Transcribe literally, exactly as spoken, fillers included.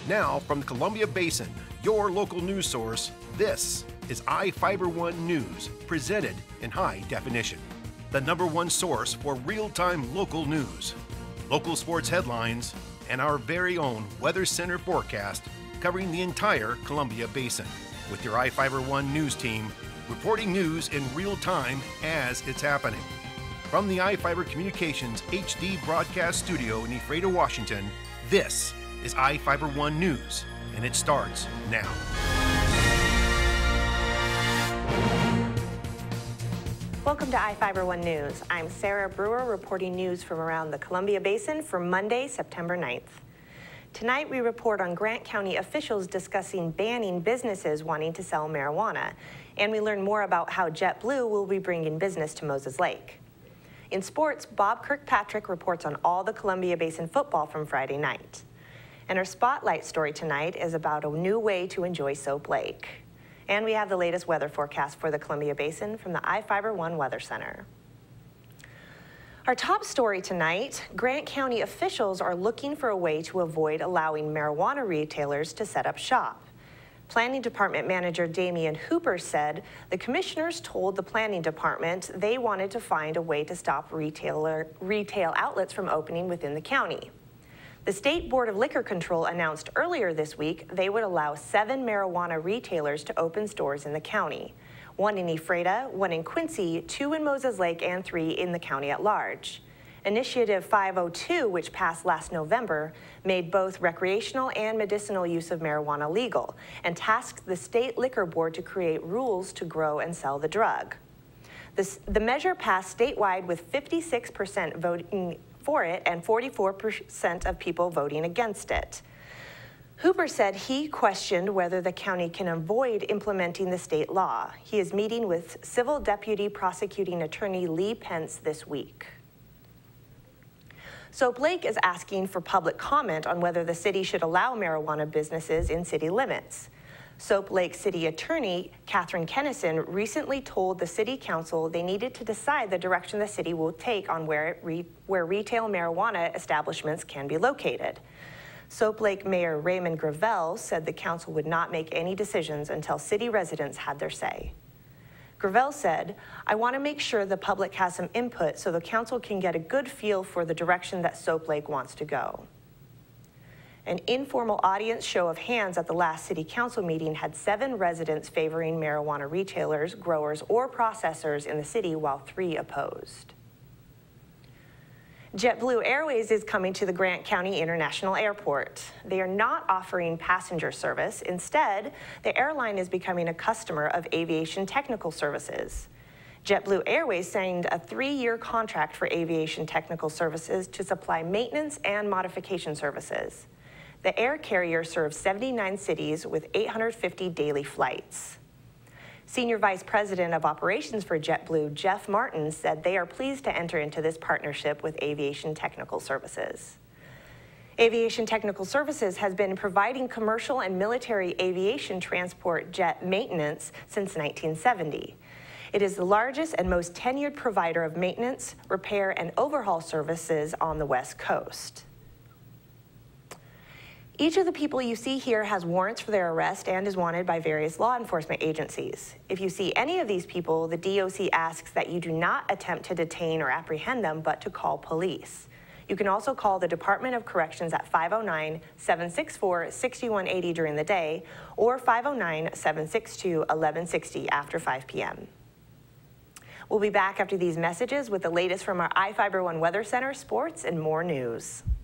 Now, from the Columbia Basin, your local news source, this is i Fiber One News, presented in high definition. The number one source for real-time local news, local sports headlines, and our very own Weather Center forecast covering the entire Columbia Basin. With your i Fiber One News team, reporting news in real time as it's happening. From the iFiber Communications H D broadcast studio in Ephrata, Washington, this is i Fiber One News, and it starts now. Welcome to i Fiber One News. I'm Sarah Brewer reporting news from around the Columbia Basin for Monday, September ninth. Tonight we report on Grant County officials discussing banning businesses wanting to sell marijuana, and we learn more about how JetBlue will be bringing business to Moses Lake. In sports, Bob Kirkpatrick reports on all the Columbia Basin football from Friday night. And our spotlight story tonight is about a new way to enjoy Soap Lake. And we have the latest weather forecast for the Columbia Basin from the i Fiber One Weather Center. Our top story tonight, Grant County officials are looking for a way to avoid allowing marijuana retailers to set up shop. Planning Department Manager Damian Hooper said the commissioners told the Planning Department they wanted to find a way to stop retailer, retail outlets from opening within the county. The State Board of Liquor Control announced earlier this week they would allow seven marijuana retailers to open stores in the county. One in Ephrata, one in Quincy, two in Moses Lake, and three in the county at large. Initiative five oh two, which passed last November, made both recreational and medicinal use of marijuana legal and tasked the State Liquor Board to create rules to grow and sell the drug. This, the measure passed statewide with fifty-six percent voting for it and forty-four percent of people voting against it. Hooper said he questioned whether the county can avoid implementing the state law. He is meeting with Civil Deputy Prosecuting Attorney Lee Pence this week. Soap Lake is asking for public comment on whether the city should allow marijuana businesses in city limits. Soap Lake City Attorney Catherine Kennison recently told the City Council they needed to decide the direction the city will take on where, it re where retail marijuana establishments can be located. Soap Lake Mayor Raymond Gravel said the council would not make any decisions until city residents had their say. Gravel said, "I want to make sure the public has some input so the council can get a good feel for the direction that Soap Lake wants to go." An informal audience show of hands at the last city council meeting had seven residents favoring marijuana retailers, growers, or processors in the city, while three opposed. JetBlue Airways is coming to the Grant County International Airport. They are not offering passenger service. Instead, the airline is becoming a customer of Aviation Technical Services. JetBlue Airways signed a three-year contract for Aviation Technical Services to supply maintenance and modification services. The air carrier serves seventy-nine cities with eight hundred fifty daily flights. Senior Vice President of Operations for JetBlue, Jeff Martin, said they are pleased to enter into this partnership with Aviation Technical Services. Aviation Technical Services has been providing commercial and military aviation transport jet maintenance since nineteen seventy. It is the largest and most tenured provider of maintenance, repair, and overhaul services on the West Coast. Each of the people you see here has warrants for their arrest and is wanted by various law enforcement agencies. If you see any of these people, the D O C asks that you do not attempt to detain or apprehend them, but to call police. You can also call the Department of Corrections at five oh nine, seven six four, six one eight zero during the day or five oh nine, seven six two, one one six zero after five p m We'll be back after these messages with the latest from our i Fiber One Weather Center, sports, and more news.